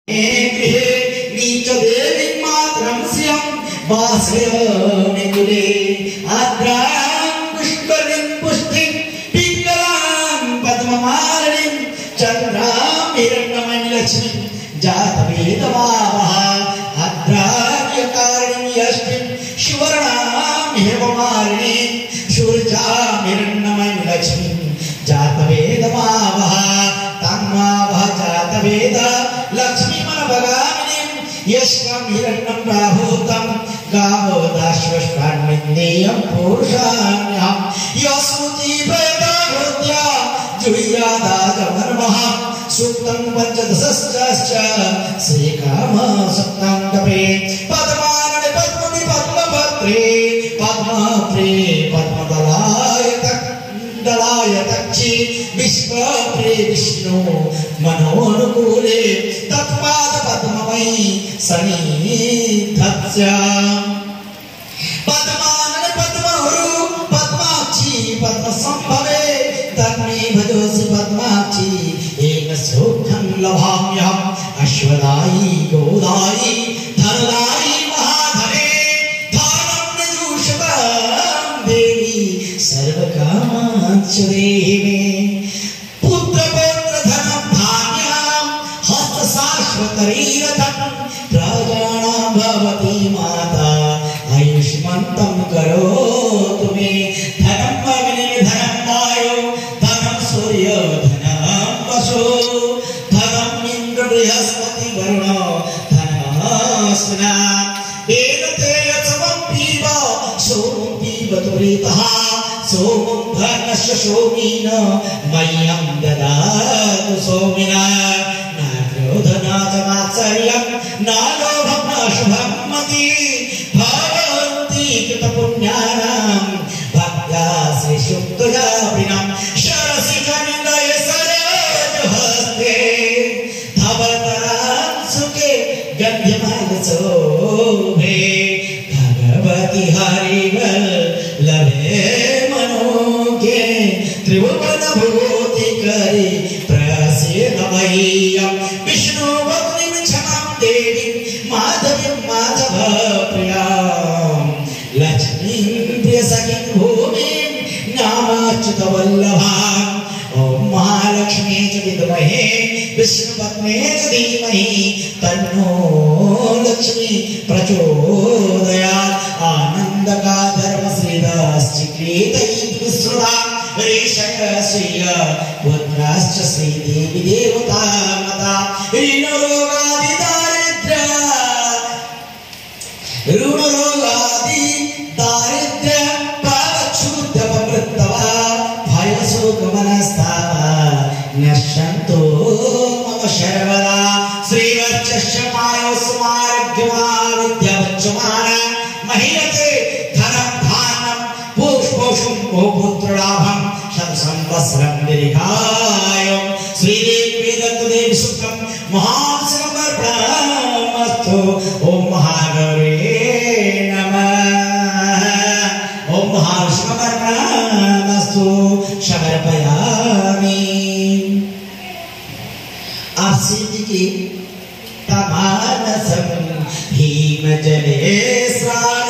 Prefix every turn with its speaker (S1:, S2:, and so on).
S1: नीच देवी मातरं स्यं वासयोनिकुले आद्रां पुष्करिं पुष्टिं पिङ्गलां पद्ममालिनीं चन्द्रां हिरण्मयीलक्ष्मीं जातवेदभावः आद्रार्यकारिणीं यष्टिं सुवर्णां हेममालिनीं सूर्यां हिरण्मयीलक्ष्मीं जातवेदभावः तन्मावः जातवेद लक्ष्मी मनभगामिनीं यस्कं हिरण्यं प्राभूतं गावो दाश्वश्वान्विन्देयं पुरुषाण्यहं यस्मुति भयदाभृत्या जुह्यादागमनमः सूक्तं पञ्चदशश्च श्रीकाम सप्तं कपे पद्मानने पद्मनि पद्मभद्रे पद्मप्रे पद्मदलाय तक्षि विश्वप्रे विष्णु मनोनुकूले तत्पाद पद्ममयी सन्निधत्स्य पद्मानने पद्महरु पद्माक्षी पद्मसंभवे तन्मे भजोसि पद्माक्षी एक सुखं लभाम्यहम् अश्वदायी गोदायी धनदायी महाधने धानं नजुषतां देवी सर्वकामांश्च देहि मे प्रजानां भवती माता आयुष्मन्तं करोतु मे धनं अग्ने धनं वायो धनं सूर्य धनं वसु धनं इन्द्र बृहस्पति वरुण धनमस्ना वेदते यत्सवं पीब सोमं पीबतु ऋतः सोमं धनस्य सोमेन मह्यं ददातु सोमिना धनाचमाचर्यं नालोभं शुभं मति भवन्ति कृतपुण्यानां भक्त्या श्रीसुक्तजापिनां शरसि जनिलय सरोजहस्ते धवलतरां सुखे गन्ध्यमानशोभे भगवति हरिवल्लभे मनोज्ञे त्रिभुवनभूतिकरी प्रसीद मह्यं विष्णु भक्तिं क्षमां देवीं माधवीं माधवप्रियां लक्ष्मीं प्रियसखीं भूमिं नामाच्युतवल्लभाम् ॐ महालक्ष्मी च विद्महे विष्णुपत्न्यै च धीमहि तन्नो लक्ष्मी प्रचोदयात् आनन्दकाधर्मश्रीदाश्चिक्रीतैः ऋषय श्रिय पुत्राश्च श्रीदेवी देवता मता ऋणरोगादि दारिद्र्य पावच्छूद्यपमृत्तवा भयशोकमनस्तापा नश्यन्तो मम शर्वदा श्रीवर्चस्य मायोस्मारग्यमाविद्यावच्यमान महीयते धनं धानं पुष्पोषुं पुत्रलाभं संवत्सरं दीर्घायुं श्रीदेवी दत्तदेवी सुखं महासमर्पणमस्तु ॐ महागौरे नमः ॐ महासमर्पणमस्तु समर्पयामि आसिद्धिके तमानसं भीमजले स्नानं